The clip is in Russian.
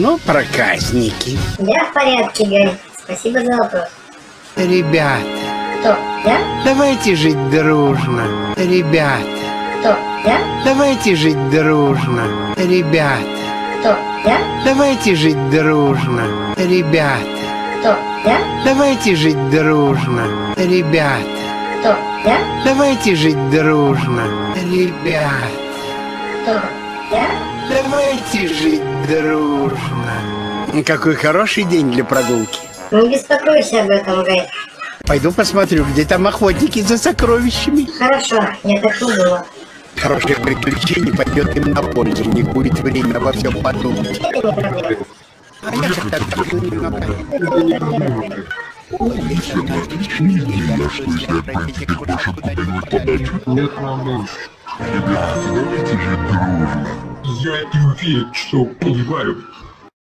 Ну, проказники. Я в порядке, Гарри. Спасибо за вопрос. Ребята. Кто? Я? Давайте жить дружно. Ребята. Кто? Я? Давайте жить дружно. Ребята. Кто? Я? Давайте жить дружно. Ребята. Кто? Я? Давайте жить дружно. Ребята. Кто? Я? Давайте жить дружно. Ребята. Кто? Я? Давайте жить дружно. Какой хороший день для прогулки. Не беспокойся об этом, Гарри. Пойду посмотрю, где там охотники за сокровищами. Хорошо, я так не думал. Хорошее приключение пойдет им на пользу. Не будет времени обо всем подумать. Это не проблема. А я как-то так немного. Нет, Мамуш. Ребята, давайте жить дружно. Я не уверен, что понимаю.